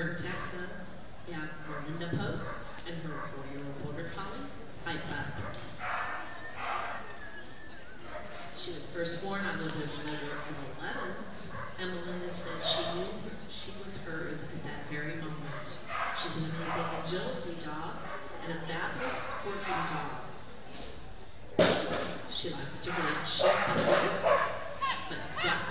York, Texas, we have Melinda Pope and her 4-year-old border collie, Piper. She was first born on November of 11, and Melinda said she knew she was hers at that very moment. She's an amazing agility dog and a fabulous working dog. She likes to run sheep and goats, but that's